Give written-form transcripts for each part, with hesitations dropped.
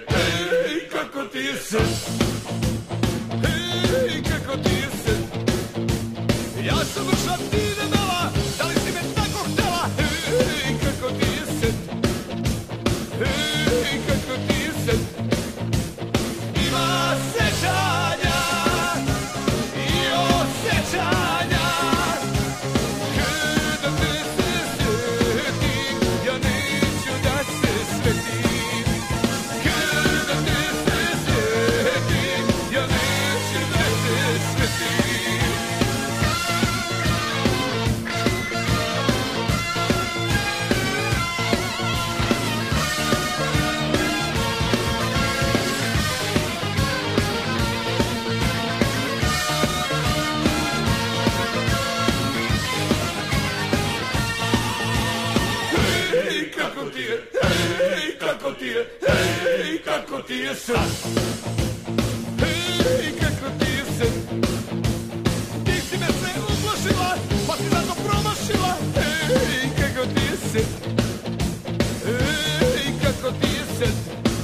hej, kako ti je sad? Hej, kako ti je sad? Ja sam vrša, ti debela, da li si me tako htela? Hej, kako ti je sad? Hej, kako ti je sad? Ima sećanja i osjećanja. Kada te se svetim, ja neću da se svetim. Kada te se svetim, ja neću da se svetim. Hej, kako ti je, hej, kako ti je, hej, kako ti je sad? Hej, kako ti je sad? Ti si me sve uplašila, pa si zato promašila. Hej, kako ti je sad? Hej, kako ti je sad?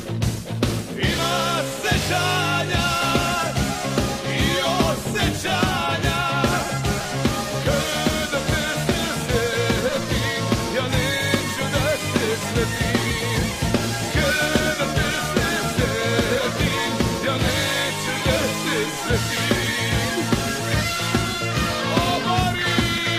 Ima sećanja i osjećanja. Kada te se svetim, ja neću da se svetim. Kada te se svetim, ja neću da se svetim. Obori!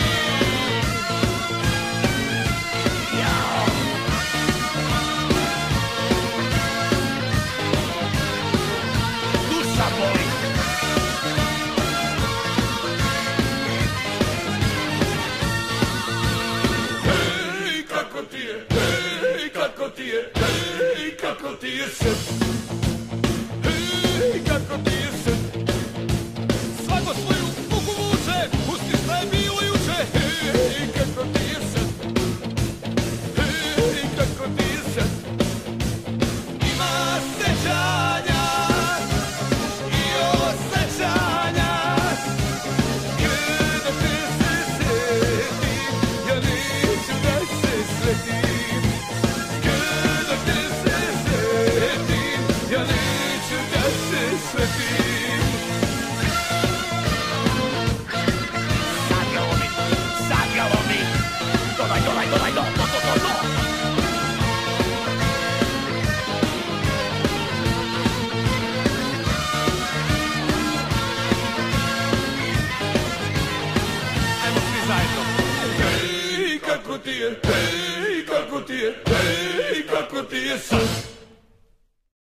Duša boli! Hej, kako ti je, hej, kako ti je, hej, kako ti je sad? Hej, kako ti je sad? Svako svoju muku vuče, pusti šta je bilo juče. Hej, kako ti je sad? Hej, kako ti je sad? Ima sećanja i osjećanja. Kada te se svetim, ja neću da se svetim. Kada te se svetim, ja neću da se svetim. Sagralo mi, dodaj, do. Ajmo svi zajedno. Hej, kako ti je, hej, kako ti je, hej, kako ti je sad?